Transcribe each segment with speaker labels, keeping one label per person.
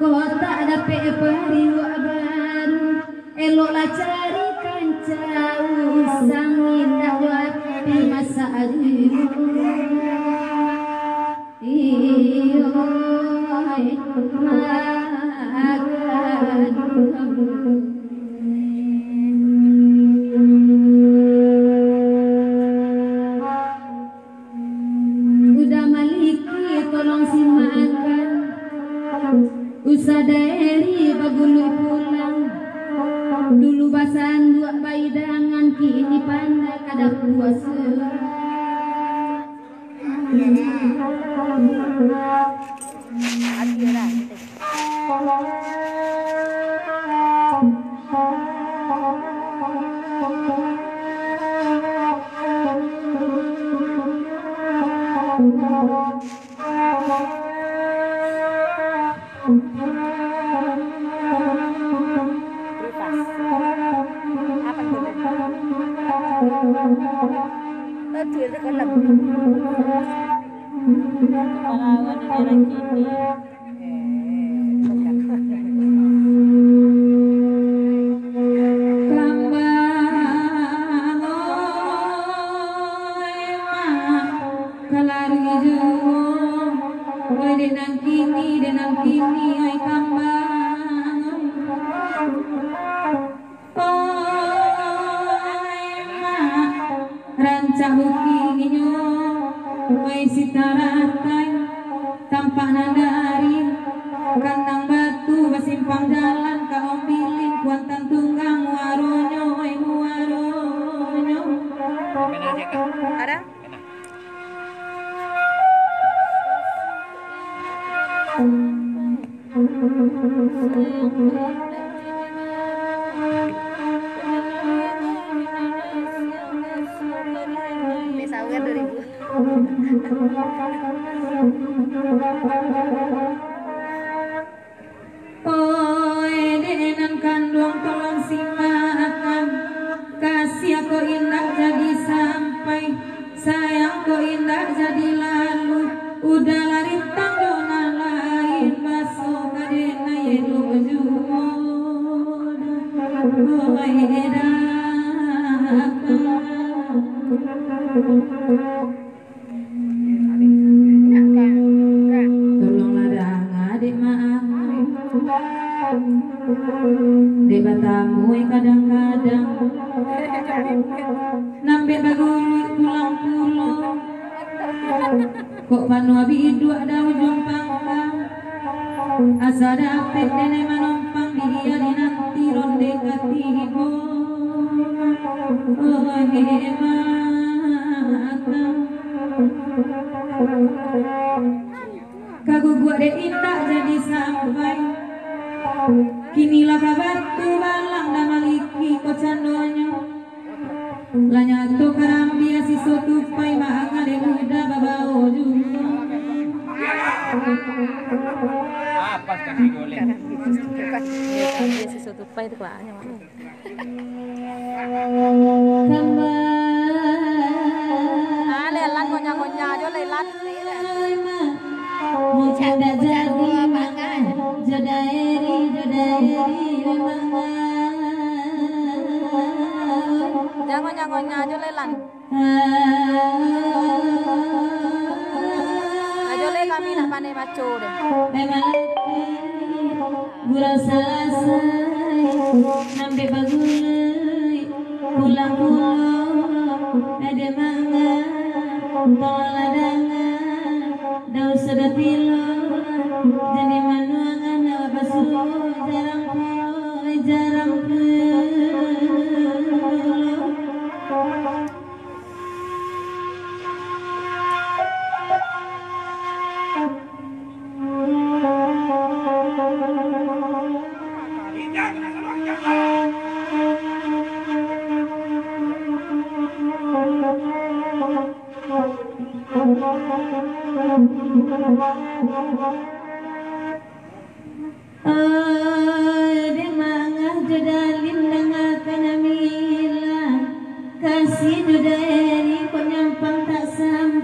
Speaker 1: kota dapat periwa baru eloklah cari kanca usang indah wapi masa aduh iyo udah maliki tolong simakan usah dari bagului pulang dulu basan dua baidangan kini pandai kada puasa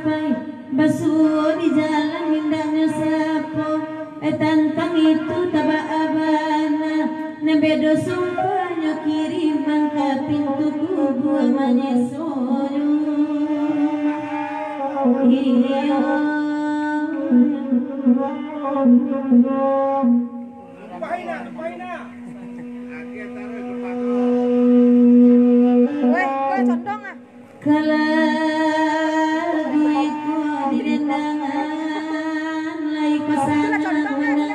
Speaker 2: Basuh di jalan indahnya sapo tantang itu tak
Speaker 1: Ida sumpahnya kiriman ke pintu kubu manesono. Iya. Kalabiku didendangan lai pasangan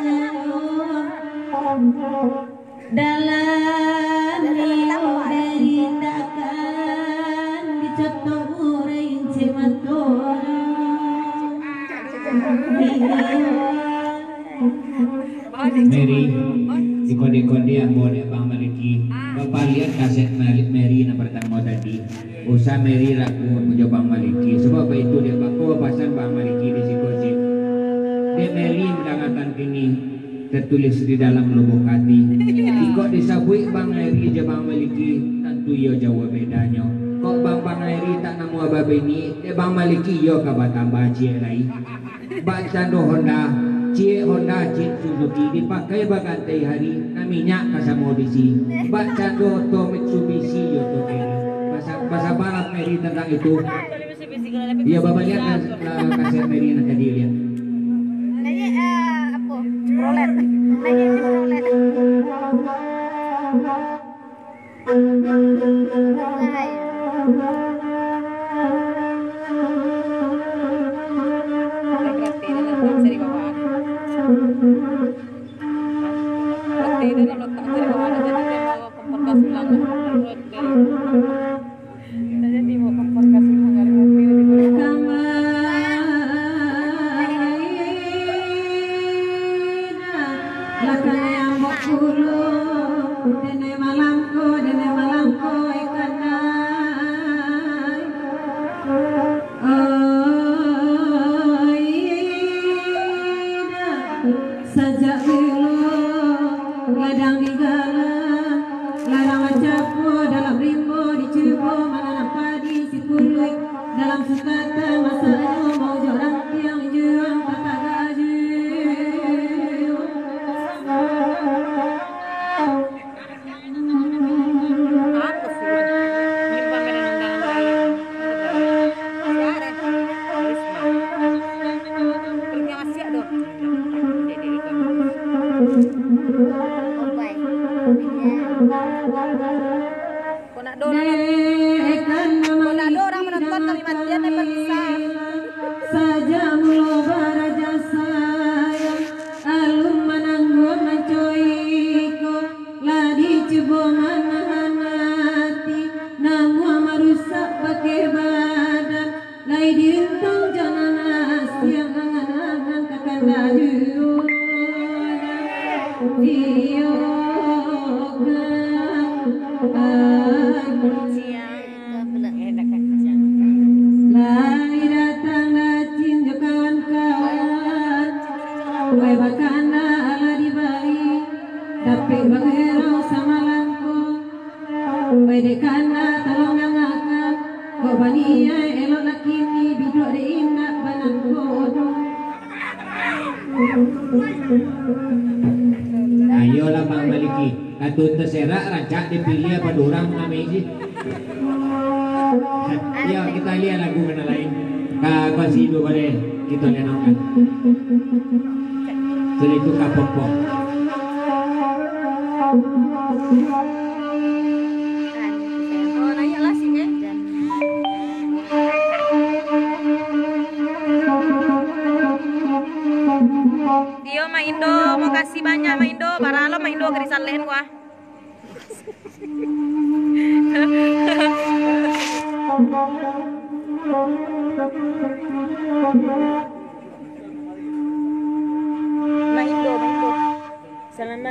Speaker 1: dalam liu derindakan dicotong uring cematoro.
Speaker 2: Mary dikode-kode yang boleh Bang Maliki. Bapak lihat kaset Mary yang pertama tadi. Usah Mary laku punya Bang Maliki. Sebab itu dia baku pasan Bang Maliki di psikosis. Dia Mary mendangakan kini tertulis di dalam lubuk hati. Ikut disabui Bang Mary je Bang Maliki, tentu yo jauh bedanya. Kok Bang Mary tak namu abab ini, dia Bang Maliki yo kabar tambah cie lai. Baca do Honda Cik Suzuki dipakai bagantai hari namanya kasamodisi. Baca do to Mitsubishi yo to Mary. Bahasa barat Mary tentang itu. Iya bapak lihat kaset Mary yang tadi lihat.
Speaker 3: Nanya apa? Rolet. Nanya rolet.
Speaker 2: Ayolah Bang Maliki, katun terserak rancak dipilih apa dorang namanya sih? Ayo kita lihat lagu mana lain. Kak Konsido boleh kita lihat kan. Jadi itu kapok-pok.
Speaker 3: Dio Maindo, mau kasih banyak Maindo, para lo Maindo kerisan lehen gua. Maindo. Selamat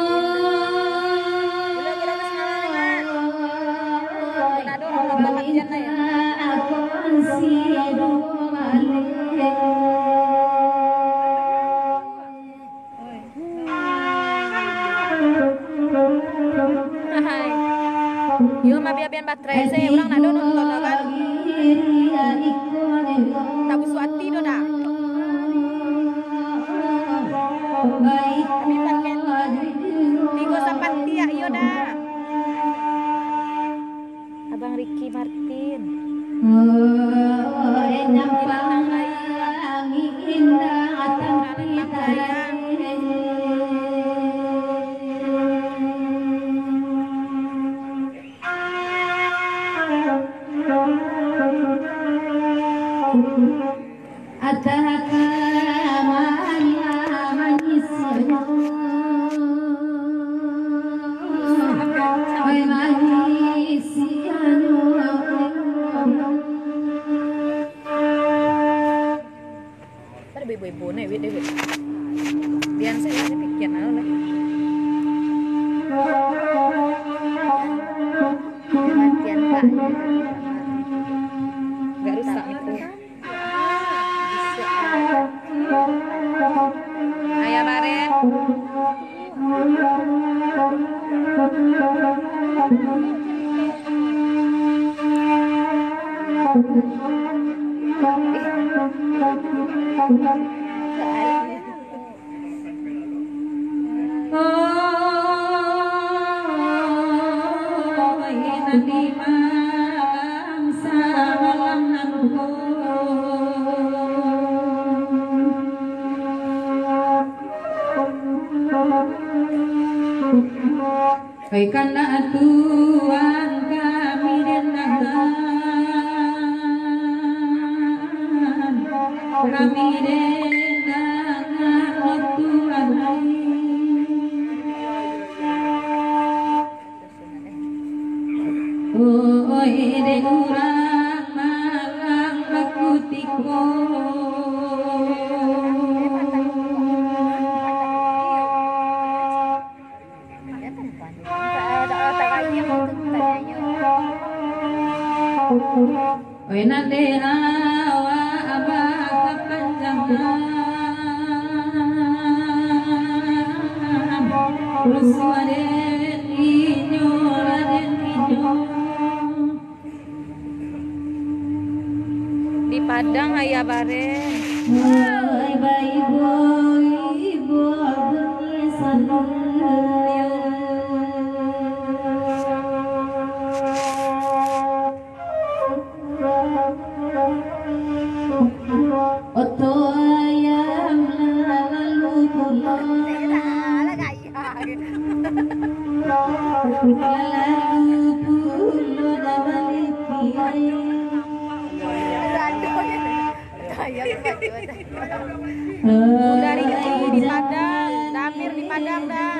Speaker 3: Yo mabiabian baterai saya orang nak nonton kan. Tak busuati do dah. Kami pakai tigo sapati ya yo dah. Dian saya masih pikir lah.
Speaker 4: Kematian Pak.
Speaker 3: Gak rusak mikro. Ayah Baren.
Speaker 1: Nanti malam samalam nanti Hai karena Tuhan kami dendangan kami dendangan oh Tuhan oh ide urang malang bakutiko Oi nade awa abah kapanjangan Ruswaden inyo raden inyo
Speaker 3: Di Padang Ayah Baren.
Speaker 1: Hai bayi boy boy sanyo Oto ayam lalu pulang lalu pulang dabalik
Speaker 3: Dari di Padang, Damir di Padang dah.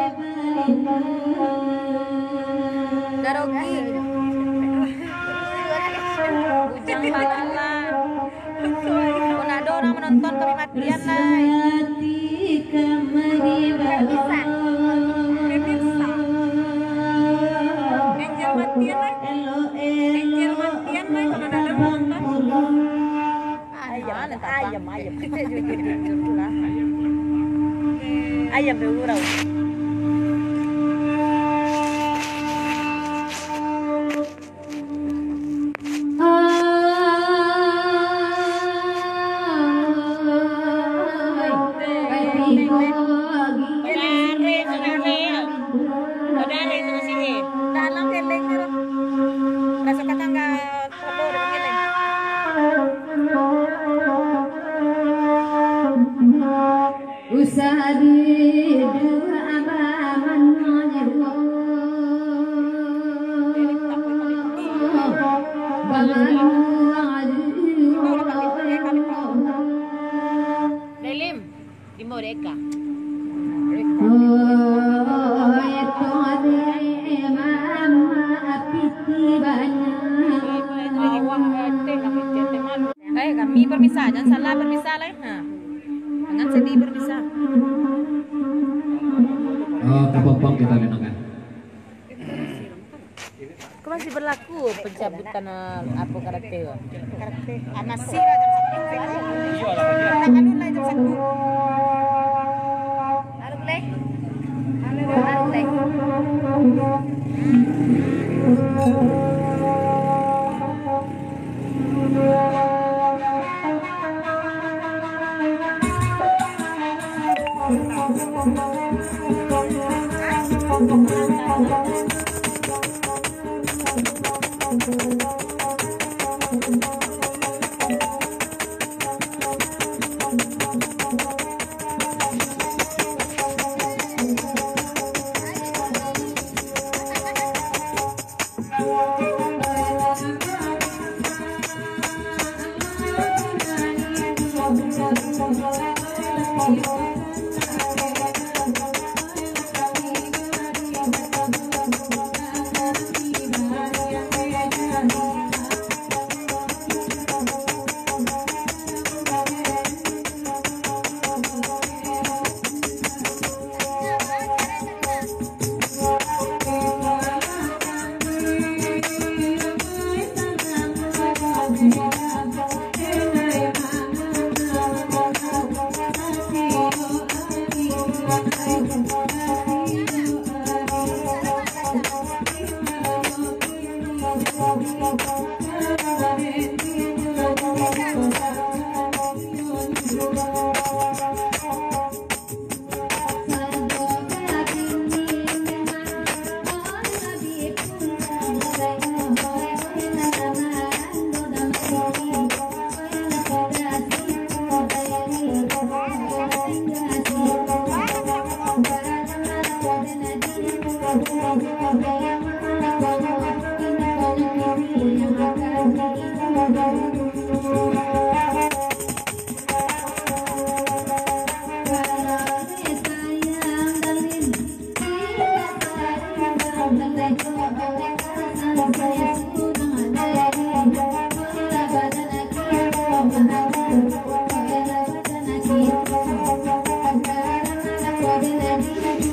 Speaker 3: Darogi. Bujang Palala. Konado orang menonton kami matian lah. Angel matian lah. Angel matian lah kalau ada nonton. Ayam kita jujur lah. Ayam berurau. Dalam keleng rasa kata nggak perlu dengan keleng.
Speaker 1: Usaha di dua abaman nyewa
Speaker 3: Delim, di Modeka. Kami berpisah, jangan salah berpisah lah. Jangan sedih berpisah.
Speaker 2: Oh, kapopong kita lenakan.
Speaker 3: Kau masih berlaku pencabutan apa karakter? Karakter masih lah jam 1. Anu lah jam 1. Lalu play. Lalu play.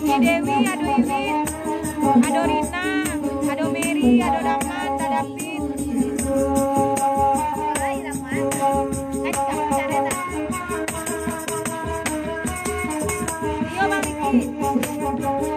Speaker 3: Dewi, ado Iwin, ado Rina, ado Mary, ado Daman, ado David. Yo Bang Riki.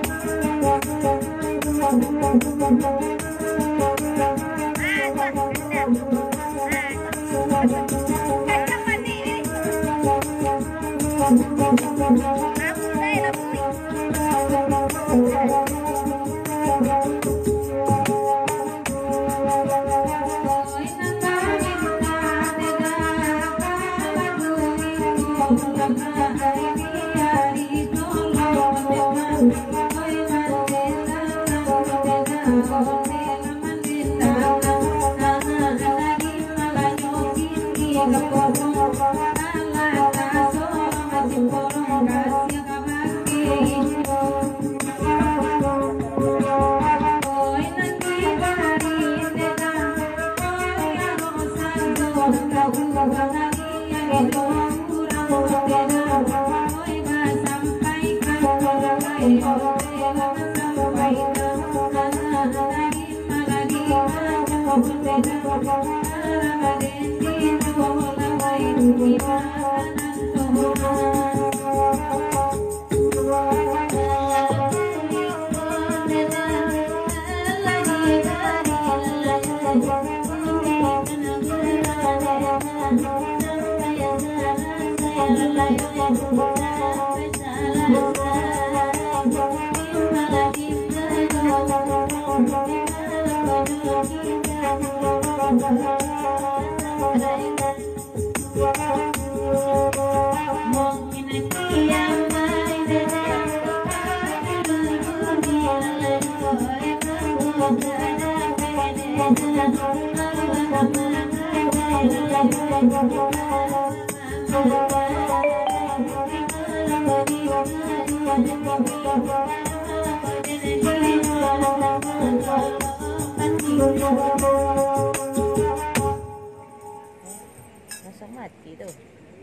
Speaker 4: Langsung mati tuh.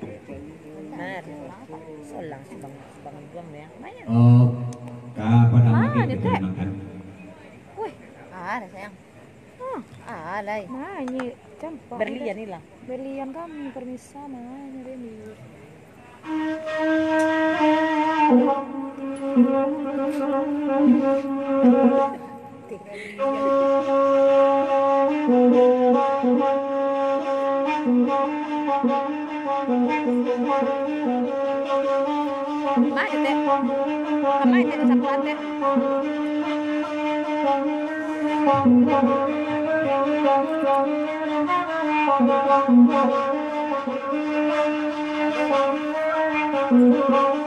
Speaker 4: Benar. Selang sebang buang ya. Lumayan.
Speaker 2: Oh, kapan
Speaker 3: Ah,
Speaker 2: lagi
Speaker 3: ini
Speaker 2: kita
Speaker 3: teh.
Speaker 2: makan?
Speaker 4: Wih, ada sayang. Ada.
Speaker 3: Nah, ini campak.
Speaker 4: Berlian nih lah.
Speaker 3: Berlian kami permisa namanya Reni. Mai teh. Mai teh sapuan teh.
Speaker 1: Thank you.